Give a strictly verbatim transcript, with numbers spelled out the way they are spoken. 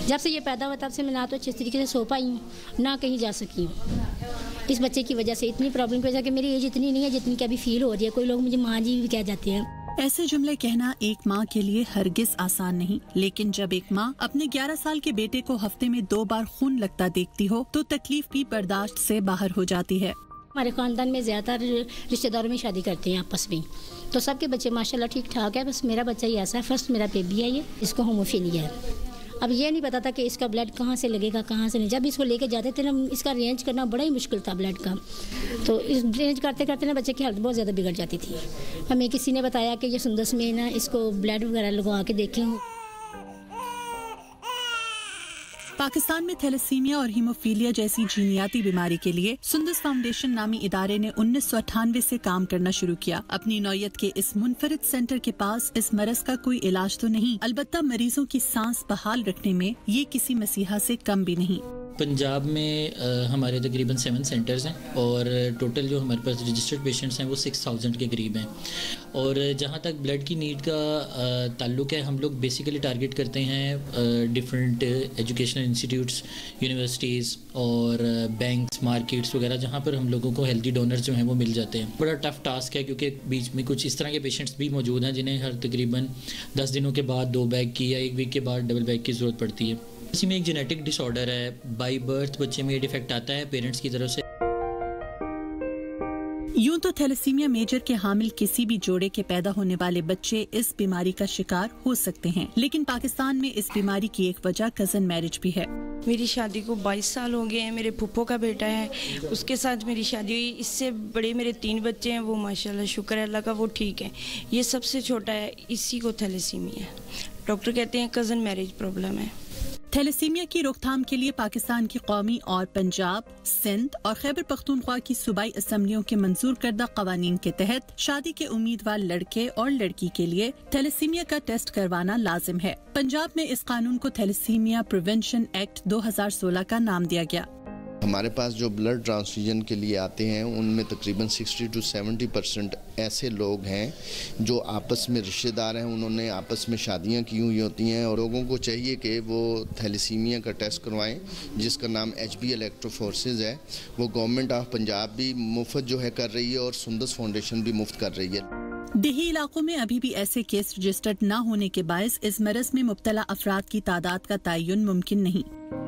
جب سے یہ پیدا ہوا تب سے میں نہ تو اچھے طریقے سے سو پائی ہوں نہ کہیں جا سکی ہوں اس بچے کی وجہ سے. اتنی پرابلم کی وجہ کہ میری ایج اتنی نہیں ہے جتنی کہ ابھی فیل ہو رہی ہے. کوئی لوگ مجھے ماں جی بھی کہہ جاتے ہیں. ایسے جملے کہنا ایک ماں کے لیے ہرگز آسان نہیں، لیکن جب ایک ماں اپنے گیارہ سال کے بیٹے کو ہفتے میں دو بار خون لگتا دیکھتی ہو تو تکلیف بھی برداشت سے باہر ہو جاتی ہے. ہمارے خاندان میں زیادہ تر رشتہ داروں میں شادی کرتے ہیں آپس میں، تو سب کے بچے ماشاءاللہ ٹھیک ٹھاک ہے. بس میرا بچہ ہی ایسا ہے، فرسٹ میرا بیبی ہے، یہ اس کو ہوموفیلیا ہے. اب یہ نہیں پتا تھا کہ اس کا بلڈ کہاں سے لگے گا کہاں سے نہیں. جب اس کو لے کے جاتے تھے نا اس کا رینج کرنا بڑا ہی مشکل تھا بلڈ کا، تو اس رینج کرتے کرتے نا بچے کی حالت بہت زیادہ بگڑ جاتی تھی. ہمیں کسی نے بتایا کہ یہ سندس میں نا اس کو بلڈ وغیرہ لگوا کے دیکھیں. پاکستان میں تھیلیسیمیا اور ہیموفیلیا جیسی جینیاتی بیماری کے لیے سندس فاؤنڈیشن نامی ادارے نے انیس سو اٹھانوے سے کام کرنا شروع کیا. اپنی نوعیت کے اس منفرد سینٹر کے پاس اس مرض کا کوئی علاج تو نہیں، البتہ مریضوں کی سانس بحال رکھنے میں یہ کسی مسیحا سے کم بھی نہیں. پنجاب میں ہمارے تقریباً سیون سینٹرز ہیں اور ٹوٹل جو ہمارے پاس رجسٹرڈ پیشنٹس ہیں وہ سکس تھاؤزینڈ کے قریب ہیں. اور جہاں تک بلڈ کی نیڈ کا تعلق ہے، ہم لوگ بیسیکلی ٹارگٹ کرتے ہیں ڈفرینٹ ایجوکیشنل انسٹیٹیوٹس، یونیورسٹیز اور بینکس، مارکیٹس وغیرہ، جہاں پر ہم لوگوں کو ہیلتھی ڈونرز جو ہیں وہ مل جاتے ہیں. بڑا ٹف ٹاسک ہے کیونکہ بیچ میں کچھ اس طرح کے پیشنٹس بھی موجود ہیں جنہیں ہر تقریباً دس دنوں کے بعد دو بیگ کی یا ایک ویک کے بعد ڈبل بیگ کی ضرورت پڑتی ہے. اسی میں ایک جینیٹک ڈس آرڈر ہے، بائی برتھ بچے میں یہ ڈیفیکٹ آتا ہے پیرنٹس کی طرف سے. یوں تو تھیلیسیمیا میجر کے حامل کسی بھی جوڑے کے پیدا ہونے والے بچے اس بیماری کا شکار ہو سکتے ہیں، لیکن پاکستان میں اس بیماری کی ایک وجہ کزن میرج بھی ہے. میری شادی کو بائیس سال ہو گئے ہیں. میرے پھپھو کا بیٹا ہے، اس کے ساتھ میری شادی ہوئی. اس سے بڑے میرے تین بچے ہیں، وہ ماشاءاللہ شکر ہے اللہ کا وہ ٹھیک ہے. یہ سب سے چھوٹا ہے، اسی کو تھیلیسیمیا ہے. ڈاکٹر کہتے ہیں کزن میرج پرابلم ہے. تھیلیسیمیا کی روک تھام کے لیے پاکستان کی قومی اور پنجاب، سندھ اور خیبر پختونخوا کی صوبائی اسمبلیوں کے منظور کردہ قوانین کے تحت شادی کے امیدوار لڑکے اور لڑکی کے لیے تھیلیسیمیا کا ٹیسٹ کروانا لازم ہے. پنجاب میں اس قانون کو تھیلیسیمیا پریونشن ایکٹ دو ہزار سولہ کا نام دیا گیا. ہمارے پاس جو بلڈ ٹرانسفیوژن کے لیے آتے ہیں ان میں تقریباً سکسٹی ٹو سیونٹی پرسنٹ ایسے لوگ ہیں جو آپس میں رشتہ دار ہیں، انہوں نے آپس میں شادیاں کی ہوئی ہوتی ہیں، اور لوگوں کو چاہیے کہ وہ تھیلیسیمیا کا ٹیسٹ کروائیں جس کا نام ایچ بی الیکٹرو فورسز ہے. وہ گورنمنٹ آف پنجاب بھی مفت جو ہے کر رہی ہے اور سندس فاؤنڈیشن بھی مفت کر رہی ہے. دیہی علاقوں میں ابھی بھی ایسے کیس رجسٹرڈ نہ ہونے کے باعث اس مرض میں مبتلا افراد کی تعداد کا تعین ممکن نہیں.